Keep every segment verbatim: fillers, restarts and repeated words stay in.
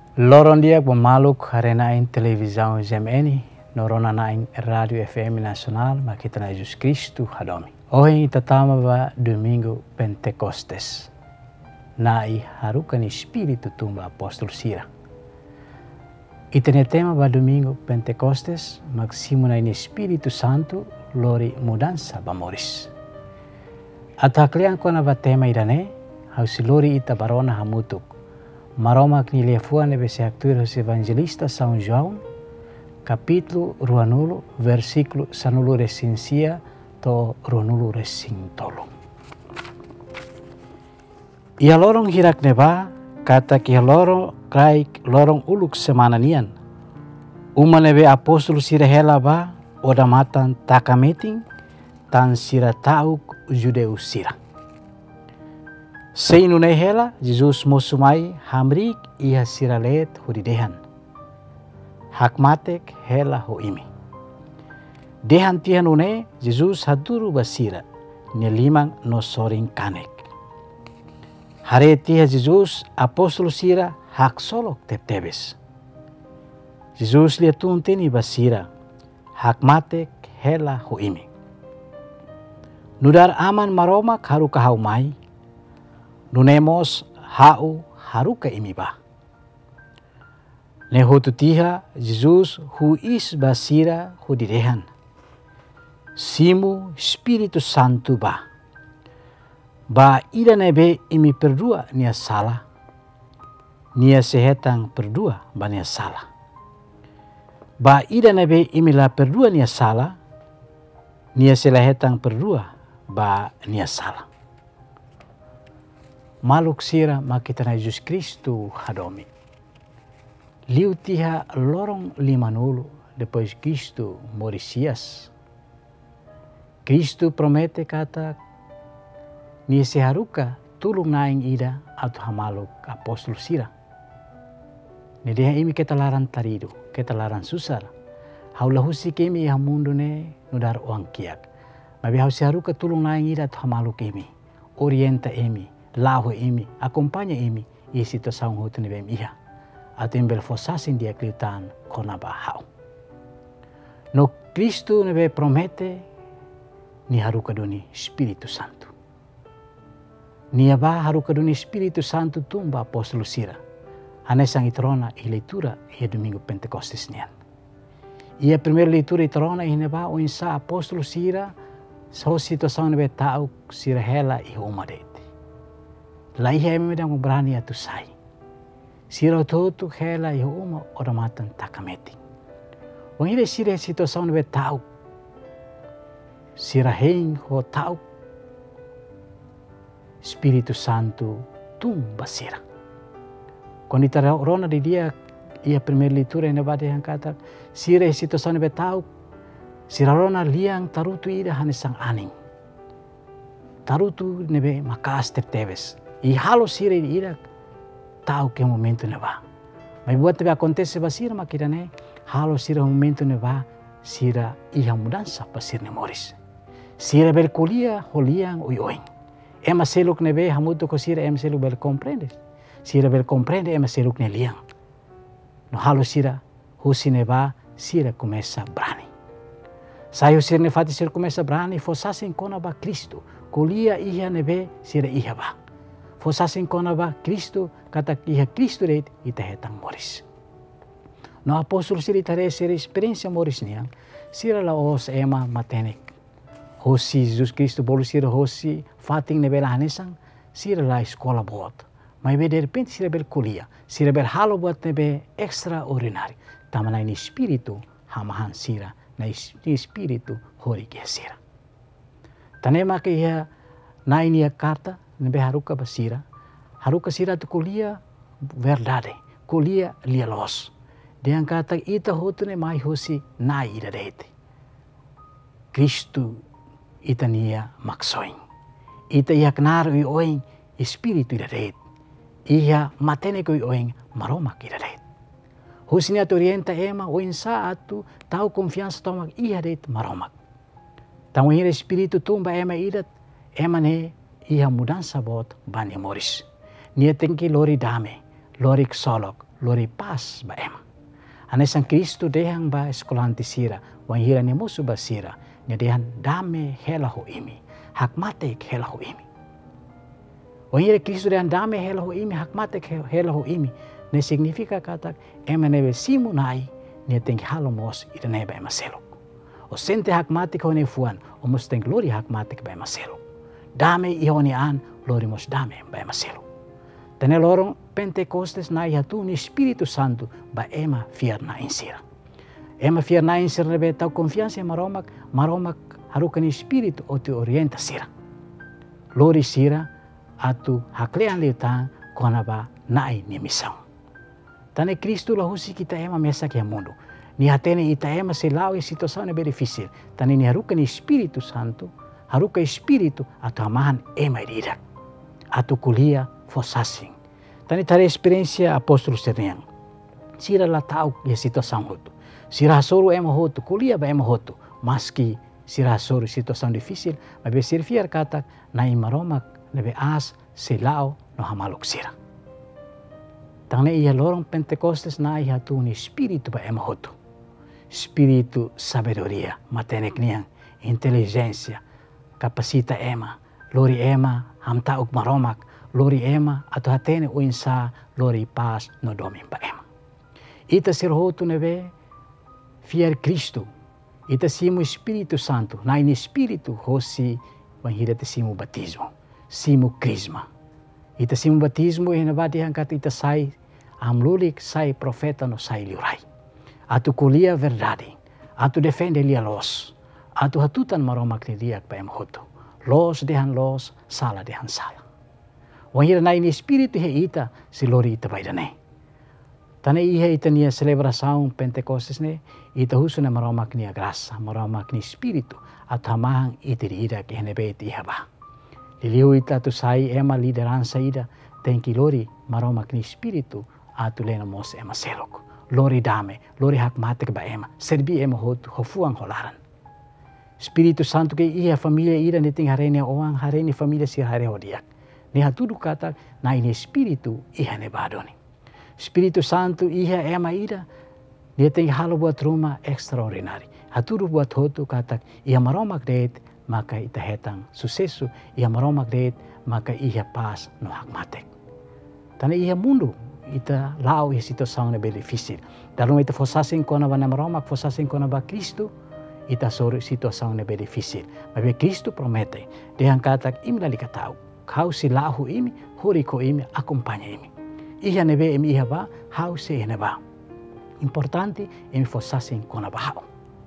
Loron dia pemaluk harena in televisão jam eni, norona na in radio F M nasional, makita na Jesus Cristo hadomi. Hoje tatama ba domingo Pentecostes. Na i harukan espírito tumba apóstolo Sira. E tem tema ba domingo Pentecostes, maksimo na in Espírito Santo, lori mudança ba moris. At haklian ko na ba tema irane, hausi lori ita barona hamutuk. Maroma que levou a nebese actua os evangelistas São João, capítulo ruanulo, versículo sanulo recensia to ruanulo recintolo. Ia lorong hirak neba, kata ki lorong kai lorong uluk semana nian. Uma nebe apostolo sira hela ba, oda matan takameting, tan sira tauk judeu sira. Seinu nei hela, Jesus mosumai hamrik iha siralet huridehan. Hakmatek hela ho imi. Dehan tihan une, Jesus haduru basira, nelimang no soring kanek. Hare tiha Jesus apostolo sira hak solok tep-tebes. Jesus liatun tini basira, hakmatek hela ho imi. Nudar aman maromak haru kahau mai, nunemos hau haruka imiba. Nehotu tiha Jesus hu is basira hu direhan. Simu Espírito Santo ba. Ba ida nebe imi perdua nia salah. Nia sehetang perdua ba nia salah. Ba ida nebe imi la perdua nia salah. Nia selahetang perdua ba nia salah. Maluk sira makita na Jesus Cristo hadomi. Liu tiha lorong limanulu depois Cristo morisias. Cristo promete kata ni seharuka tulung naing ida atau hamaluk apostol sira. Ni deha imi ketalaran tarido, ketalaran susar. Haula husi kemi iha mundu ne nudar uang kiak. Mabi hau seharuka tulung naing ida atau hamaluk imi. Orienta imi. Lahu imi, acompanha imi, e situação hotu nebe iha. Ato imbel fosasin dia kliutan kona bahau. No Cristo nebe promete ni haruka doni Espírito Santo. Ni aba haruka doni Espírito Santo tumba apostolo sira. Hanesang itrona e leitura e domingo Pentecostes nian. E a primeira leitura itrona e neba o insa apostolo sira, so situação nebe tau sira hela e umadet. La iha eme dang berani atu sai. Sira totu hela iha uma oramatan takameti. Wang ile sira situação nebe tau. Sira hein ho tau. Espírito Santo tum basira. Quando ita rona di dia ia primeira leitura ina bade yang kata sira situação nebe tau. Sira rona liang tarutu ida hanesang aning. Tarutu nebe makas tep-tebes. E halo sira ira tau que momento neva. Mas buat tebe acontece basira makira ne halo sira momento neva sira iha mudança basir ne moris. Sira bel kulia holiang oi oing. Ema seluk nebe hamuto ko sira em seluk bel comprende. Sira bel comprende ema seluk ne liang. No halo sira husi neva sira começa brani. Saio sira ne fati sira começa brani fosasin kona ba Cristo. Kulia iha nebe sira iha ba. Fosasin kona ba Cristo kata iha Cristo reit ita hetang moris. No apostol sira itare sira experiência moris niang sira la os ema matenek. Hosi Jesus Cristo bolu sira hosi fating nebela hanesang sira la escola bot. Mas be de repente sira bel kulia, sira bel halo buat nebe extraordinari. Tamana ini espiritu hamahan sira na espiritu hori ke sira. Tanema ke iha na ini karta nebe haruka basira, haruka sira tu kulia verdade, kulia lielos. Dia kata ita hotune mai hosi na ida dete. Cristo ita nia maksoing. Ita ia knar ui oing espiritu ida dete. Ia matene koi oing maroma ida dete. Hosi nia orienta ema oing saatu tau confiança tomak ia dete maromak. Tamu ira espiritu tumba ema idat ema ne iha mudança bot bani moris. Nia tenki lori dame, lori solok, lori pas ba ema. Anesan Kristo dehang ba eskolahanti sira, wan hira ni musu ba sira, nya dehan dame hela ho imi, hak matek hela ho imi. Wan hira Kristo dehan dame hela ho imi, hak matek hela ho imi, ne signifika katak ema nebe simu nai, nia tengi halo mos ida neba ema selok. O sente hak matek ho ne fuan, o mos tengi lori hak matek ba ema selok. Dame ihoni an, lori mos dame ba ema selok. Tene lorong Pentecostes na ihatu ni Espiritu Santo ba ema fiar na insira. Ema fiar na insira nebe tau konfiansa maromak, maromak harukan Espiritu o te orienta sira. Lori sira atu haklean liutang kona ba nai ni misau. Tane Kristo la husi kita ema mesa kia mundo. Ni hatene ita ema se lau e situação nebe difícil. Tane ni harukan Espiritu Santo, haruka Espiritu atu hamahan ema iridak. Atu kulia fossasing. Tani tare experiência apóstolo Serniang. Sira la tau ya situação hotu. Sira soru ema hotu, kulia ba ema hotu. Maski sira soru situação difícil, mas be servir kata na imaromak nebe as selao no hamaluk sira. Tane ia lorong Pentecostes na ia tu ni espírito ba ema hotu. Espírito sabedoria, matenek niang, inteligência, kapasita ema, lori ema, hamta uk maromak, lori ema atau hatene o insa lori pas no domin pa ema. Ita sir hotu nebe fiar Kristo. Ita simu Espírito Santo. Na ini Espírito hosi wanhira te simu batismo. Simu crisma. Ita simu batismo e nabadi hangkat ita sai amlulik sai profeta no sai liurai. Atu kulia verdade. Atu defende lia los. Atu hatutan maromak ni liak pa ema hotu. Los dehan los, sala dehan sala. Wanhira na ini Espírito he ita si lori ita baidane. Tane ihe ita nia celebração Pentecostes ne, ita husu na maromak nia graça, maromak ni Espírito, at hamahang ita ida ke henebe iti ihaba. Liliu ita tu sai ema liderança ida, tenki lori maromak ni Espírito, atu lena mos ema selok. Lori dame, lori hak matek ba ema, serbi ema hotu, hofuang holaran. Espírito Santo ke iha familia ida ne ting harene oang, harene familia sir hare hodiak. Ni hatudu kata na ini Espírito iha ne badoni. Espírito Santo iha ema ida, dia tem halo buat rumah extraordinari. Hatudu buat hotu kata iha maromak deet, maka ita hetang sucesso, iha maromak deet, maka iha pas no hak matek. Tana iha mundo, ita lau iha situação ne difícil. Dalam ita fosasin kona ba na maromak, fosasin kona ba Cristo, ita sori situação ne difícil. Mas Cristo promete, dia kata imi lali katau. Kau si lahu imi, hori ko imi, acompanha imi. Iha nebe imi iha ba, hau se ene ba. Importante imi fosasin kona bahau.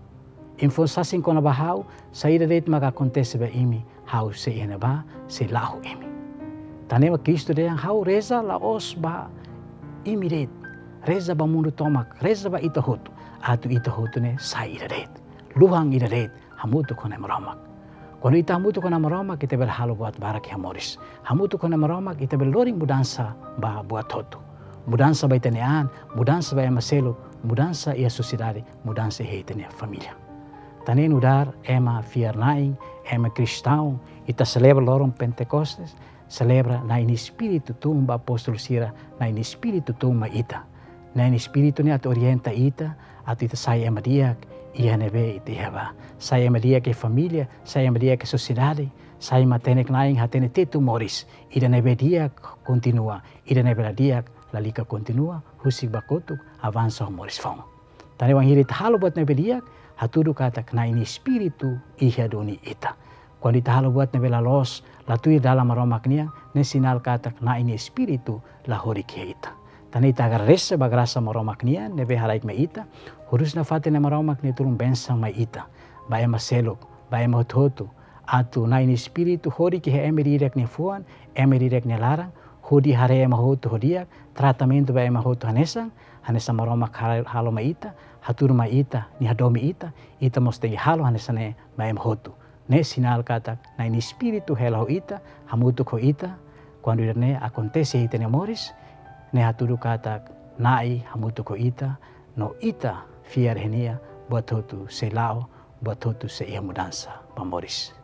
Imi fosasin kona bahau, saída det maka acontece ba imi, hau se ene ba, se lahu imi. Tanema Cristo de hau reza la os ba imi det. Reza ba mundo tomak, reza ba ita hotu. Atu ita hotu ne saída det. Luhang ida det, hamutu kona maramak. Quando ita hamutu kona maromak, ita bel halo buat barak hamoris. Hamutu kona maromak, ita bel loring mudansa ba buat hotu. Mudansa ba itanean, mudansa ba ema selo, mudansa ia sociedade, mudansa ia itania família. Tanen udar ema fiar naing, ema cristão, ita celebra lorong Pentecostes, celebra na in espírito tumba apóstolo sira, na in espírito tumba ita. Na in espírito ni at orienta ita, at ita sai ema diak, ia nebe iti heba. Saya media ke familia, saya media ke sociedade, saya matenek naing hatene tetu moris. Ida nebe dia continua, ida nebe la dia la lika continua, husik bakotuk, avansa moris fong. Tane wang hirit halo buat nebe dia, hatudu katak na ini espiritu iha doni ita. Quando ita halo buat nebe la los, la tui dalam aromak nia, ne sinal katak na ini espiritu la horik ita. Tane ita agarresa bagrasa maromak nia, nebe halaik me ita, hurus na fate na maromak ni turun bensang mai ita. Ba ema selok, ba ema hotu, atu na ini espiritu hori ki he eme direk ni fuan, eme direk ni larang, hodi hare ema hotu hodiak, tratamento ba ema hotu hanesang, hanesa maromak halo mai ita, haturu mai ita, ni hadomi ita, ita mostegi halo hanesane ba ema hotu. Ne sinal katak na ini espiritu hela ho ita, hamutu ko ita, quando ne acontece ita ne moris, ne haturu katak nai hamutu ko ita, no ita fiar henia buat hotu selao, buat hotu se ia mudança, pamoris.